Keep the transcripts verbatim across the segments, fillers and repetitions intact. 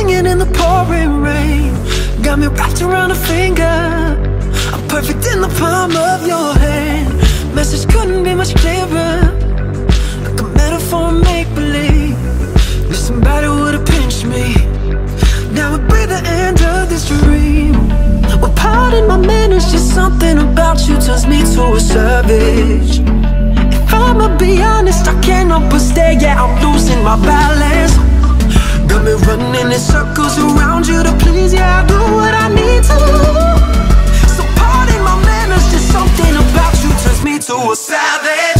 singing in the pouring rain. Got me wrapped around a finger. I'm perfect in the palm of your hand. Message couldn't be much clearer, like a metaphor, make-believe. If somebody would've pinched me, now would be the end of this dream. Well, pardon my manners, just something about you turns me to a savage. If I'ma be honest, I can't help but stare, yeah, I'm losing my balance. Got me running in circles around you to please, yeah, I do what I need to. So pardon my manners, just something about you turns me to a savage.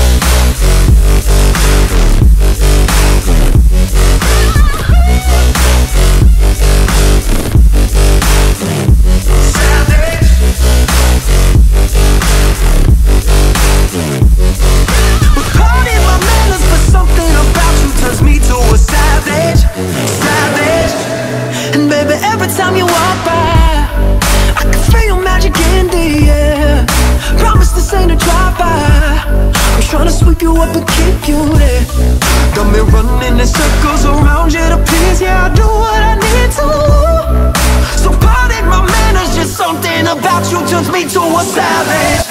Time you walk by, I can feel your magic in the air. Promise this ain't a drive-by. I'm trying to sweep you up and keep you there. Got me running in circles around you to please, yeah, I do what I need to. So pardon my manners, just something about you turns me to a savage.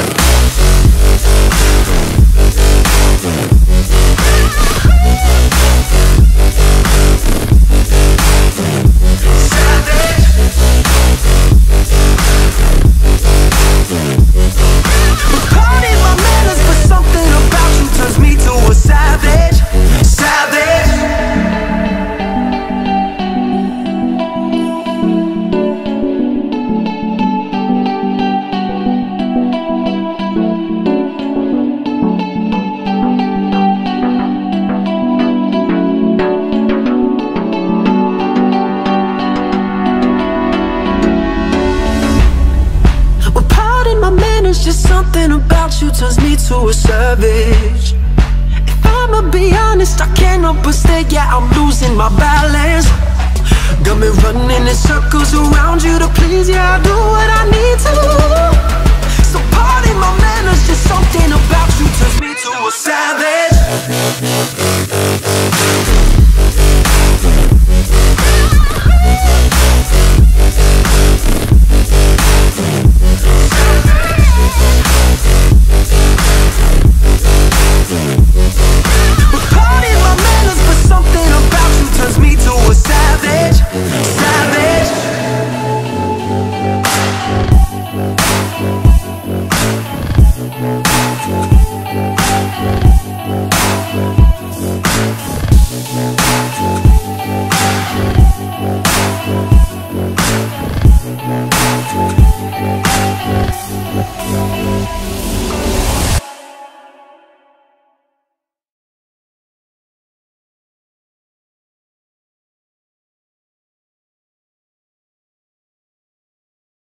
Just something about you turns me to a savage. If I'ma be honest, I can't help but stare, yeah, I'm losing my balance. Got me running in circles around you to please, yeah, I do what I need to. So pardon my manners, just something about you turns me to a savage.